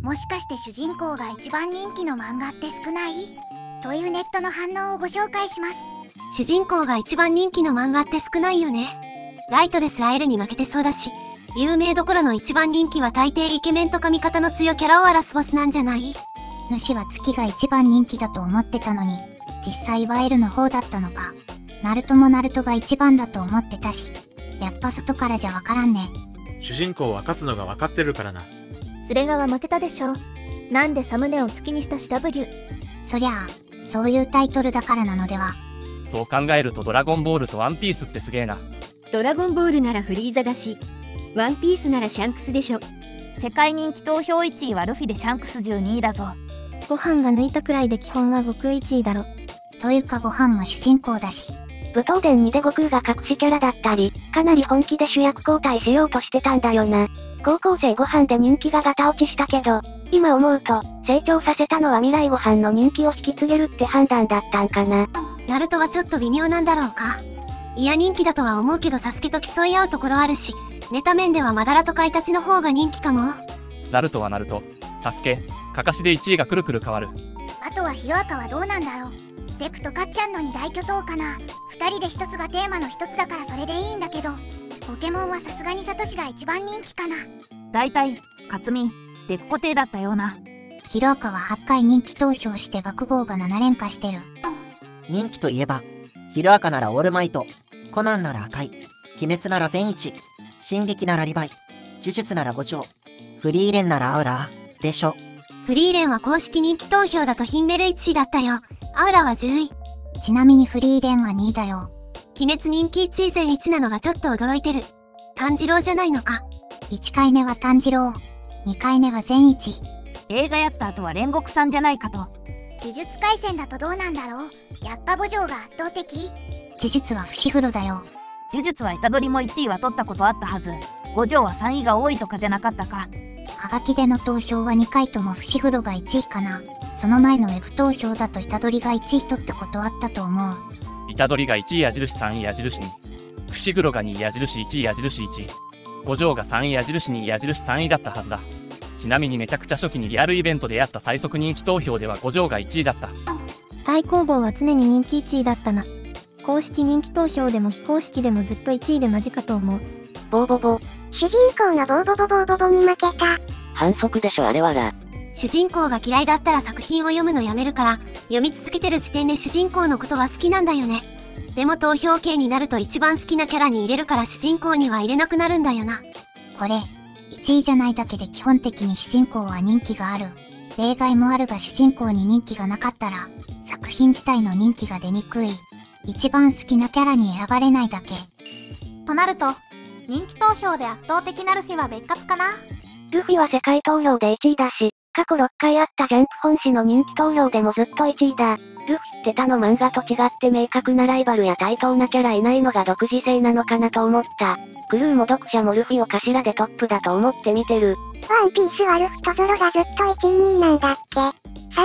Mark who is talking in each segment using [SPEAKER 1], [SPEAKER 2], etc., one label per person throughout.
[SPEAKER 1] もしかして主人公が一番人気の漫画って少ない？というネットの反応をご紹介します。
[SPEAKER 2] 主人公が一番人気の漫画って少ないよね。ライトですら L に負けてそうだし、有名どころの一番人気は大抵イケメンとか味方の強キャラを表すボスなんじゃない？
[SPEAKER 3] 主は月が一番人気だと思ってたのに、実際は L の方だったのか。ナルトもナルトが一番だと思ってたし、やっぱ外からじゃわからんね。
[SPEAKER 4] 主人公は勝つのが分かってるからな。
[SPEAKER 5] スレガは負けたでしょ。なんでサムネを月にしたし W。
[SPEAKER 3] そりゃあ、そういうタイトルだからなのでは。
[SPEAKER 6] そう考えるとドラゴンボールとワンピースってすげえな。
[SPEAKER 7] ドラゴンボールならフリーザだし、ワンピースならシャンクスでしょ。
[SPEAKER 8] 世界人気投票1位はルフィでシャンクス12位だぞ。
[SPEAKER 5] ご飯が抜いたくらいで基本は悟空1位だろ。
[SPEAKER 3] というかご飯も主人公だし。
[SPEAKER 9] 武闘伝2で悟空が隠しキャラだったり、かなり本気で主役交代しようとしてたんだよな。高校生ご飯で人気がガタ落ちしたけど、今思うと、成長させたのは未来ご飯の人気を引き継げるって判断だったんかな。
[SPEAKER 2] ナルトはちょっと微妙なんだろうか。いや人気だとは思うけどサスケと競い合うところあるし、ネタ面ではマダラとカイタチの方が人気かも。
[SPEAKER 6] ナルトはナルト、サスケ、カカシで1位がくるくる変わる。
[SPEAKER 1] あとはヒロアカはどうなんだろう。デクとカッちゃんの二大巨頭かな。2人で1つがテーマの1つだからそれでいいんだけど、ポケモンはさすがにサトシが一番人気かな。
[SPEAKER 8] だいたいカツミデク固定だったような。
[SPEAKER 3] ヒロアカは8回人気投票して爆豪が7連覇してる。
[SPEAKER 10] 人気といえば、ヒロアカならオールマイト、コナンなら赤い、鬼滅なら善一、進撃ならリヴァイ、呪術なら五条、フリーレンならアウラでしょ。
[SPEAKER 2] フリーレンは公式人気投票だとヒンメル1位だったよ。アウラは10位。
[SPEAKER 3] ちなみにフリーレンは2位だよ。
[SPEAKER 2] 鬼滅人気1位全1なのがちょっと驚いてる。炭治郎じゃないのか。
[SPEAKER 3] 1回目は炭治郎、2回目は善一。
[SPEAKER 8] 映画やった後は煉獄さんじゃないかと。
[SPEAKER 1] 呪術廻戦だとどうなんだろう。やっぱ五条が圧倒的。
[SPEAKER 3] 呪術は伏黒だよ。
[SPEAKER 8] 呪術は虎杖も1位は取ったことあったはず。五条は3位が多いとかじゃなかったか。
[SPEAKER 3] はがきでの投票は2回とも伏黒が1位かな。その前のウェブ投票だと虎杖が1位取ったことあったと思う。
[SPEAKER 6] 虎杖が1位矢印3位矢印2、伏黒が2位矢印1位矢印1、五条が3位矢印2位矢印3位だったはずだ。ちなみにめちゃくちゃ初期にリアルイベントでやった最速人気投票では五条が1位だった。
[SPEAKER 5] 大攻防は常に人気1位だったな。公式人気投票でも非公式でもずっと1位でマジかと思う。
[SPEAKER 9] ボーボボ。
[SPEAKER 1] 主人公のボーボボボーボボに負けた。
[SPEAKER 9] 反則でしょあれはら。
[SPEAKER 2] 主人公が嫌いだったら作品を読むのやめるから、読み続けてる時点で主人公のことは好きなんだよね。でも投票系になると一番好きなキャラに入れるから主人公には入れなくなるんだよな。
[SPEAKER 3] これ、1位じゃないだけで基本的に主人公は人気がある。例外もあるが主人公に人気がなかったら、作品自体の人気が出にくい。一番好きなキャラに選ばれないだけ。
[SPEAKER 1] となると、人気投票で圧倒的なルフィは別格かな。
[SPEAKER 9] ルフィは世界投票で1位だし、過去6回あったジャンプ本誌の人気投票でもずっと1位だ。ルフィって他の漫画と違って明確なライバルや対等なキャラいないのが独自性なのかなと思った。クルーも読者もルフィを頭でトップだと思って見てる。
[SPEAKER 1] ワンピースはルフィとゾロがずっと1位2位なんだっけ。3位は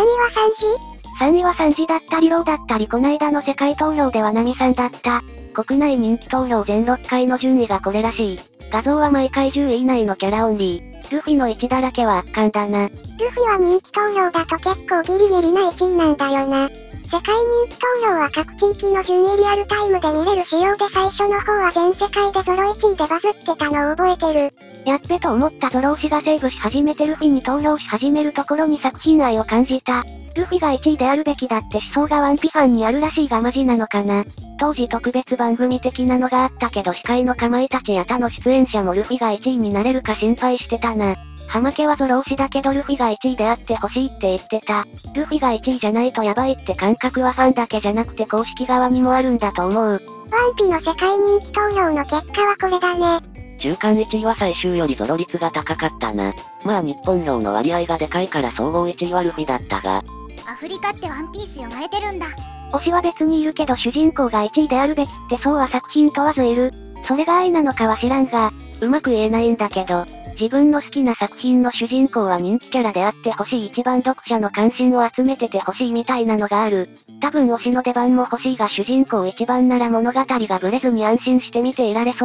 [SPEAKER 1] 3
[SPEAKER 9] 3位は3時だったりローだったりこないだの世界投票ではナミさんだった。国内人気投票全6回の順位がこれらしい。画像は毎回10位以内のキャラオンリー。ルフィの1だらけは圧巻だな。
[SPEAKER 1] ルフィは人気投票だと結構ギリギリな1位なんだよな。世界人気投票は各地域の順位リアルタイムで見れる仕様で最初の方は全世界でゾロ1位でバズってたのを覚えてる。
[SPEAKER 9] やっべと思ったゾロ推しがセーブし始めてルフィに投票し始めるところに作品愛を感じた。ルフィが1位であるべきだって思想がワンピファンにあるらしいがマジなのかな。当時特別番組的なのがあったけど司会のかまいたちや他の出演者もルフィが1位になれるか心配してたな。ハマケはゾロ推しだけどルフィが1位であってほしいって言ってた。ルフィが1位じゃないとやばいって感覚はファンだけじゃなくて公式側にもあるんだと思う。
[SPEAKER 1] ワンピの世界人気投票の結果はこれだね。
[SPEAKER 9] 中間1位は最終よりゾロ率が高かったな。まあ日本票の割合がでかいから総合1位はルフィだったが。
[SPEAKER 1] アフリカってワンピース読まれてるんだ。
[SPEAKER 9] 推しは別にいるけど主人公が1位であるべきってそうは作品問わずいる。それが愛なのかは知らんが、うまく言えないんだけど、自分の好きな作品の主人公は人気キャラであってほしい一番読者の関心を集めててほしいみたいなのがある。多分推しの出番も欲しいが主人公一番なら物語がブレずに安心して見ていられそう。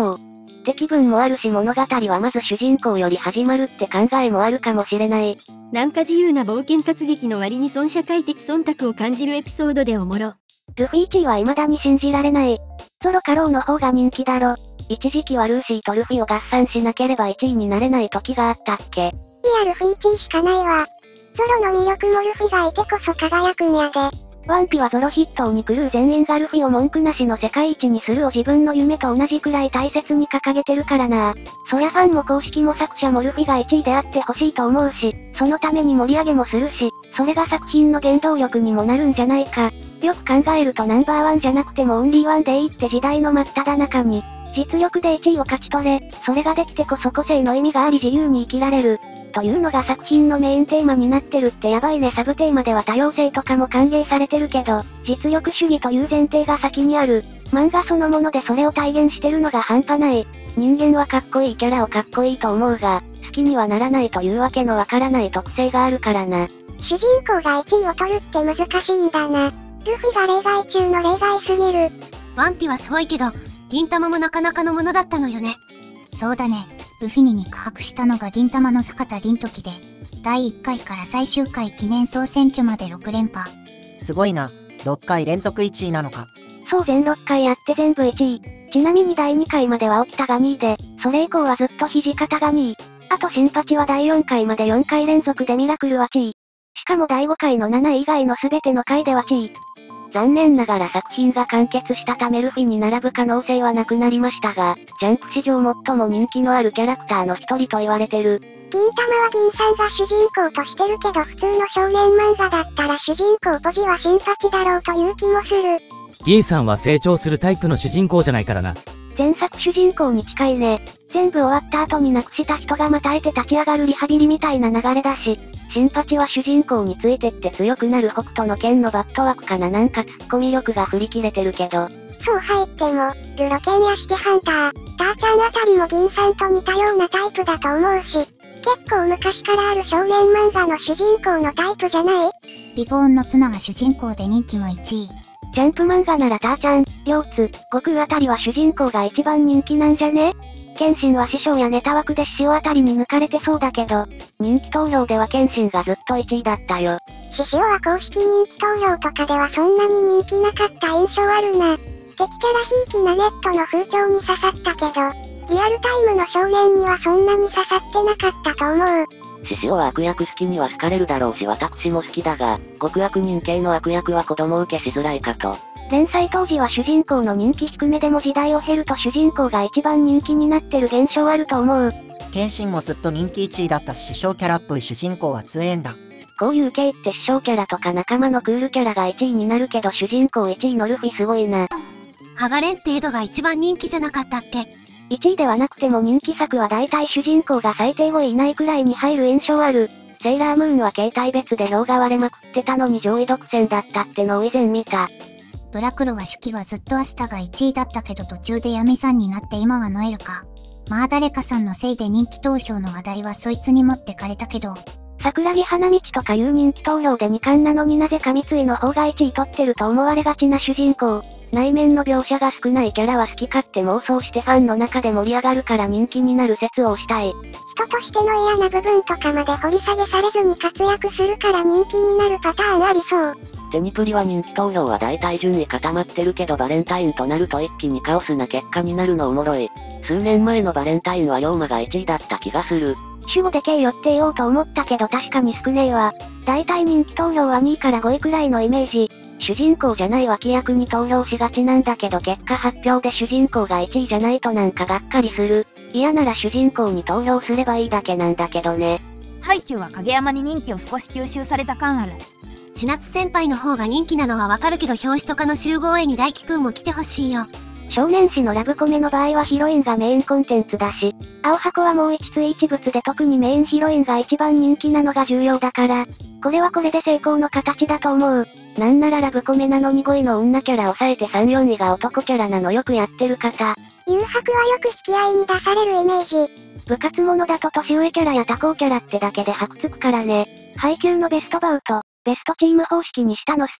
[SPEAKER 9] って気分もあるし物語はまず主人公より始まるって考えもあるかもしれない。
[SPEAKER 7] なんか自由な冒険活劇の割に損社会的忖度を感じるエピソードでおもろ。
[SPEAKER 9] ルフィ1位は未だに信じられない。ゾロかローの方が人気だろ。一時期はルーシーとルフィを合算しなければ1位になれない時があったっけ。
[SPEAKER 1] いやルフィ1位しかないわ。ゾロの魅力もルフィがいてこそ輝くんやで。
[SPEAKER 9] ワンピはゾロ筆頭にクルー全員がルフィを文句なしの世界一にするを自分の夢と同じくらい大切に掲げてるからな。そりゃファンも公式も作者もルフィが1位であってほしいと思うし、そのために盛り上げもするし、それが作品の原動力にもなるんじゃないか。よく考えるとナンバーワンじゃなくてもオンリーワンでいいって時代の真っ只中に、実力で1位を勝ち取れ、それができてこそ個性の意味があり自由に生きられる。というのが作品のメインテーマになってるってやばいね。サブテーマでは多様性とかも歓迎されてるけど、実力主義という前提が先にある。漫画そのものでそれを体現してるのが半端ない。人間はかっこいいキャラをかっこいいと思うが、好きにはならないというわけのわからない特性があるからな。
[SPEAKER 1] 主人公が1位を取るって難しいんだな。ルフィが例外中の例外すぎる。
[SPEAKER 2] ワンピはすごいけど、銀玉もなかなかのものだったのよね。
[SPEAKER 3] そうだね。ルフィに肉薄したのが銀玉の坂田凛時で、第1回から最終回記念総選挙まで6連覇。
[SPEAKER 10] すごいな。6回連続1位なのか。
[SPEAKER 9] そう全6回やって全部1位。ちなみに第2回までは沖田が2位で、それ以降はずっと土方が2位。あと新八は第4回まで4回連続でミラクルは1位。しかも第5回の7位以外の全ての回では1位。残念ながら作品が完結したためルフィに並ぶ可能性はなくなりましたが、ジャンプ史上最も人気のあるキャラクターの一人と言われてる。
[SPEAKER 1] 銀玉は銀さんが主人公としてるけど普通の少年漫画だったら主人公ポジは新八だろうという気もする。
[SPEAKER 11] 銀さんは成長するタイプの主人公じゃないからな。
[SPEAKER 9] 前作主人公に近いね。全部終わった後に亡くした人がまた会えて立ち上がるリハビリみたいな流れだし、新八は主人公についてって強くなる北斗の剣のバット枠かな。なんかツッコミ力が振り切れてるけど。
[SPEAKER 1] そう入っても、ルロケンやシテハンター、ターちゃんあたりも銀さんと似たようなタイプだと思うし、結構昔からある少年漫画の主人公のタイプじゃない？
[SPEAKER 3] リボーンの綱が主人公で人気も1位。
[SPEAKER 9] ジャンプ漫画ならターちゃん、両津、悟空あたりは主人公が一番人気なんじゃね？剣心は師匠やネタ枠で獅子王あたりに抜かれてそうだけど、人気投票では剣心がずっと1位だったよ。
[SPEAKER 1] 獅子王は公式人気投票とかではそんなに人気なかった印象あるな。敵キャラひいきなネットの風潮に刺さったけど、リアルタイムの少年にはそんなに刺さってなかったと思う。
[SPEAKER 12] 獅子王は悪役好きには好かれるだろうし私も好きだが、極悪人系の悪役は子供受けしづらいかと。
[SPEAKER 9] 連載当時は主人公の人気低めでも時代を経ると主人公が一番人気になってる現象あると思う。
[SPEAKER 10] 剣心もずっと人気1位だったし師匠キャラっぽい主人公は強えんだ。
[SPEAKER 9] こういう系って師匠キャラとか仲間のクールキャラが1位になるけど主人公1位のルフィすごいな。
[SPEAKER 2] ハガレン程度が一番人気じゃなかったっけ
[SPEAKER 9] ？1位ではなくても人気作は大体主人公が最低5位以内くらいに入る印象ある。セーラームーンは形態別で票が割れまくってたのに上位独占だったってのを以前見た。
[SPEAKER 3] ブラクロは初期はずっとアスタが1位だったけど途中でヤミさんになって今はノエルか。まあ誰かさんのせいで人気投票の話題はそいつに持ってかれたけど。
[SPEAKER 9] 桜木花道とかいう人気投票で2冠なのになぜか三井の方が1位取ってると思われがちな主人公。内面の描写が少ないキャラは好き勝手妄想してファンの中で盛り上がるから人気になる説をしたい。
[SPEAKER 1] 人としての嫌な部分とかまで掘り下げされずに活躍するから人気になるパターンありそう。
[SPEAKER 12] テニプリは人気投票は大体順位固まってるけどバレンタインとなると一気にカオスな結果になるのおもろい。数年前のバレンタインは龍馬が1位だった気がする。
[SPEAKER 9] 守護で K 寄ってようと思ったけど確かに少ねえわ。大体人気投票は2位から5位くらいのイメージ。主人公じゃない脇役に投票しがちなんだけど結果発表で主人公が1位じゃないとなんかがっかりする。嫌なら主人公に投票すればいいだけなんだけどね。
[SPEAKER 8] ハイキューは影山に人気を少し吸収された感ある。
[SPEAKER 2] 千夏先輩の方が人気なのはわかるけど表紙とかの集合絵に大輝くんも来てほしいよ。
[SPEAKER 9] 少年誌のラブコメの場合はヒロインがメインコンテンツだし、青箱はもう一対一物で特にメインヒロインが一番人気なのが重要だから、これはこれで成功の形だと思う。なんならラブコメなのに5位の女キャラ抑えて3、4位が男キャラなのよくやってる方。
[SPEAKER 1] 誘白はよく引き合いに出されるイメージ。
[SPEAKER 9] 部活者だと年上キャラや他校キャラってだけで箔つくからね。配給のベストバウト、ベストチーム方式にしたの好き。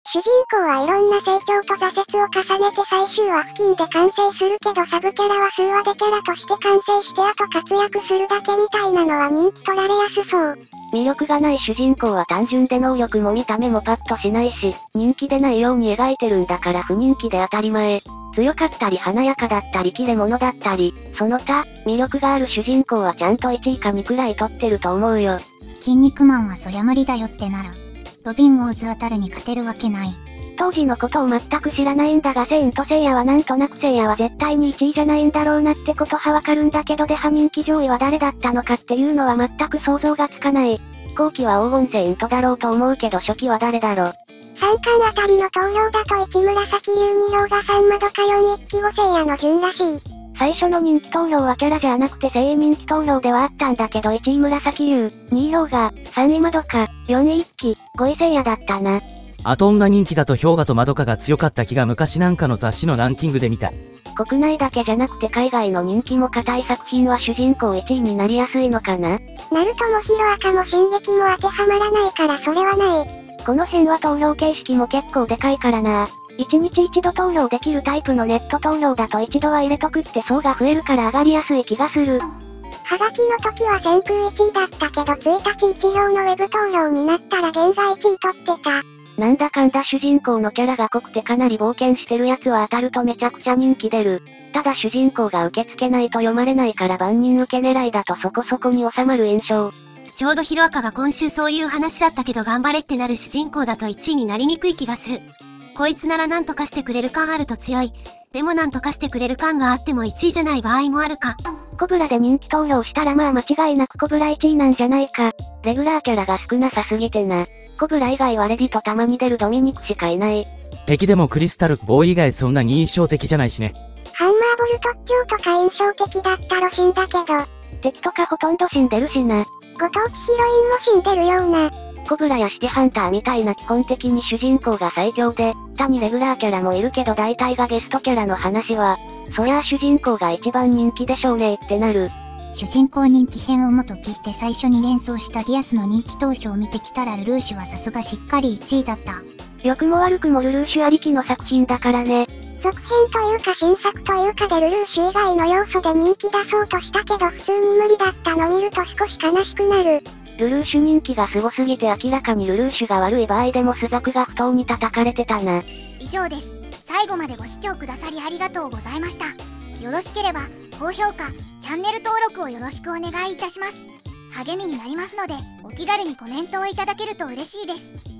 [SPEAKER 1] 主人公はいろんな成長と挫折を重ねて最終話付近で完成するけどサブキャラは数話でキャラとして完成してあと活躍するだけみたいなのは人気取られやすそう。
[SPEAKER 9] 魅力がない主人公は単純で能力も見た目もパッとしないし、人気でないように描いてるんだから不人気で当たり前。強かったり華やかだったり切れ者だったり、その他、魅力がある主人公はちゃんと1位か2くらい取ってると思うよ。
[SPEAKER 3] 筋肉マンはそりゃ無理だよってなる。ロビン・ウォーズあたるに勝てるわけない。
[SPEAKER 9] 当時のことを全く知らないんだがセイントセイヤはなんとなくセイヤは絶対に1位じゃないんだろうなってことはわかるんだけどで派人気上位は誰だったのかっていうのは全く想像がつかない。後期は黄金セイントだろうと思うけど初期は誰だろう。
[SPEAKER 1] 3巻あたりの投票だと1紫竜2票が3まどか4一騎5セイヤの順らしい。
[SPEAKER 9] 最初の人気投票はキャラじゃなくて正人気投票ではあったんだけど1位紫竜、2票が、3位まどか、4位一騎、5位セイヤだったな。
[SPEAKER 11] あと女人気だと氷河とまどかが強かった気が昔なんかの雑誌のランキングで見た。
[SPEAKER 9] 国内だけじゃなくて海外の人気も固い作品は主人公1位になりやすいのかな。
[SPEAKER 1] ナルトもヒロアカも進撃も当てはまらないからそれはない。
[SPEAKER 9] この辺は投票形式も結構でかいからな。1日1度投票できるタイプのネット投票だと一度は入れとくって層が増えるから上がりやすい気がする。
[SPEAKER 1] はがきの時は先空1位だったけど1日1票のウェブ投票になったら現在1位取ってた。
[SPEAKER 9] なんだかんだ主人公のキャラが濃くてかなり冒険してるやつは当たるとめちゃくちゃ人気出る。ただ主人公が受け付けないと読まれないから万人受け狙いだとそこそこに収まる印象。
[SPEAKER 2] ちょうどヒロアカが今週そういう話だったけど頑張れってなる主人公だと1位になりにくい気がする。こいつなら何とかしてくれる感あると強い。でも何とかしてくれる感があっても1位じゃない場合もあるか。
[SPEAKER 9] コブラで人気投票したらまあ間違いなくコブラ1位なんじゃないか。レギュラーキャラが少なさすぎてな。コブラ以外はレディとたまに出るドミニクしかいない。
[SPEAKER 11] 敵でもクリスタルボーイ以外そんなに印象的じゃないしね。
[SPEAKER 1] ハンマーボル特徴とか印象的だったらしいんだけど。
[SPEAKER 9] 敵とかほとんど死んでるしな。
[SPEAKER 1] ご当地ヒロインも死んでるような。
[SPEAKER 9] コブラやシティハンターみたいな基本的に主人公が最強で、他にレギュラーキャラもいるけど大体がゲストキャラの話は、そりゃあ主人公が一番人気でしょうねってなる。
[SPEAKER 3] 主人公人気編を元消して最初に連想したディアスの人気投票を見てきたらルルーシュはさすがしっかり1位だった。
[SPEAKER 9] 良くも悪くもルルーシュありきの作品だからね。
[SPEAKER 1] 続編というか新作というかでルルーシュ以外の要素で人気出そうとしたけど普通に無理だったの見ると少し悲しくなる。
[SPEAKER 9] ルルーシュ人気がすごすぎて明らかにルルーシュが悪い場合でもスザクが不当に叩かれてたな。
[SPEAKER 13] 以上です。最後までご視聴くださりありがとうございました。よろしければ高評価、チャンネル登録をよろしくお願いいたします。励みになりますのでお気軽にコメントをいただけると嬉しいです。